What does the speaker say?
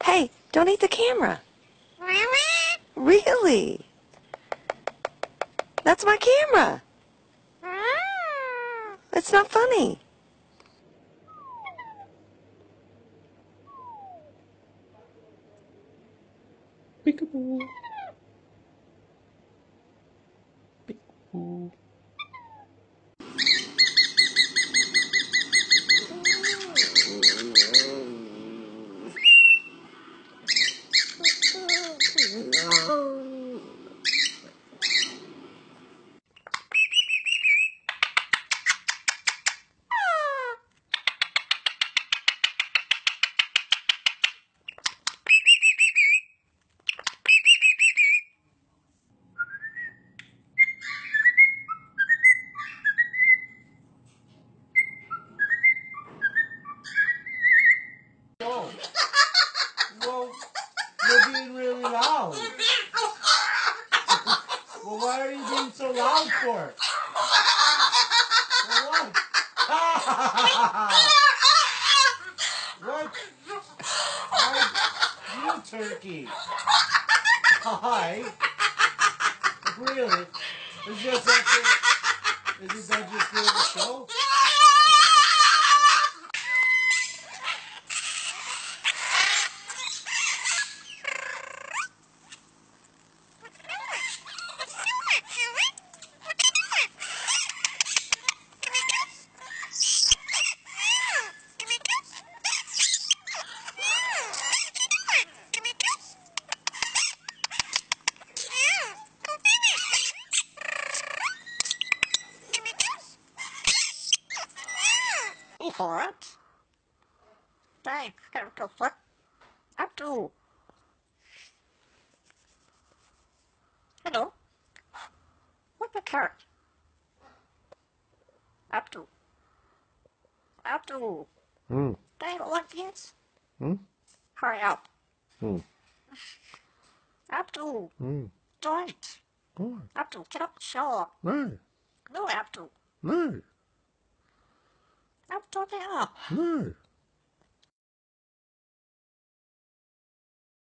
Hey, don't eat the camera. Really? That's my camera. It's not funny. Peekaboo. Peekaboo. Whoa. Well, you're being really loud. Well, why are you being so loud for? For what? What? Why you turkey? Hi. Really? Is it that just doing the show? What? Thanks, what? Up to. Hello? What's the carrot? Up to. Up to. Dang, what is? Hurry up. Up to. Don't. Up to. Get up, show. No. No, up to. No. Up to the up. No.